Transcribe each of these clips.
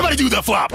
Everybody do the flop.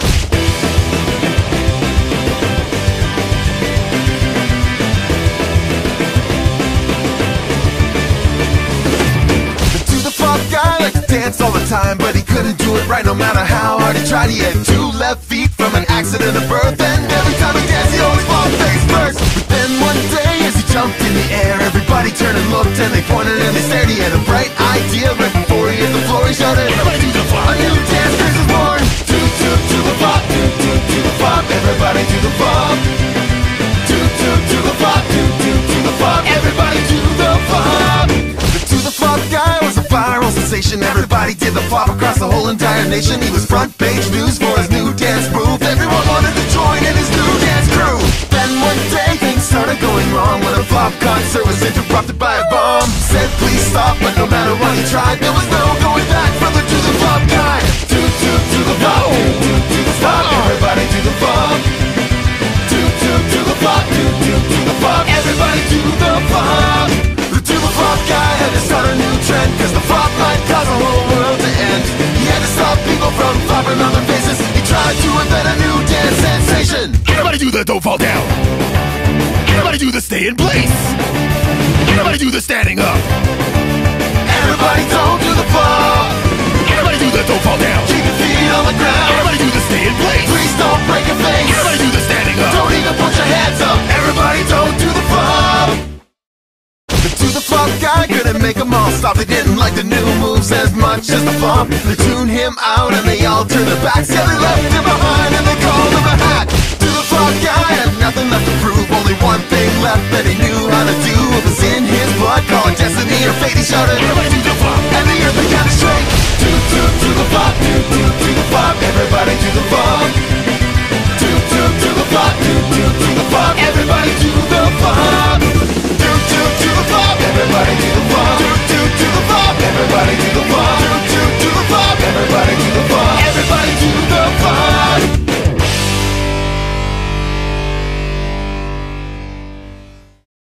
Guy liked to dance all the time, but he couldn't do it right no matter how hard he tried. He had 2 left feet from an accident of birth, and every time he danced he always flopped face first. But then one day as he jumped in the air, everybody turned and looked and they pointed and they stared. He had a bright idea right before he hit the floor. He shouted, "Everybody do the flop." A new dance craze was born. Toot toot to the flop, toot toot to the flop. Everybody do the flop. Toot toot to the flop, toot toot to the flop. Everybody do the flop. The to the flop guy was a viral sensation. Everybody did the flop across the whole entire nation. He was front page news for his new dance move. Everyone wanted to join in his new dance crew. Then one day things started going wrong when a flop concert was interrupted by a bomb. Said please stop, but no matter what he tried, there was no going back for the to the flop guy. Toot toot to the flop, toot toot to the flop. Everybody do the flop. Toot toot to the flop, toot toot to the flop. Everybody do the flop. The to the flop guy had to start a new trend, cause the flop might cause the whole world to end. He had to stop people from flopping on their faces. He tried to invent a new dance sensation. Everybody do the don't fall down. Everybody do the stay in place. Everybody do the standing up. Everybody don't do the flop. Everybody do the don't fall down. Keep your feet on the ground. Everybody do the stay in place. Please don't break your face. Everybody do the standing up. Don't even put your hands up. Everybody don't do the flop. The to the flop guy couldn't make them all stop. They didn't like the new moves as much as the flop. They tuned him out and they all turned their backs. Yeah, they left him behind and they called him a hack. To the flop guy had nothing left to prove. Only one thing left that he knew how to do. It was in his blood, call it destiny or fate. He shouted, "Everybody do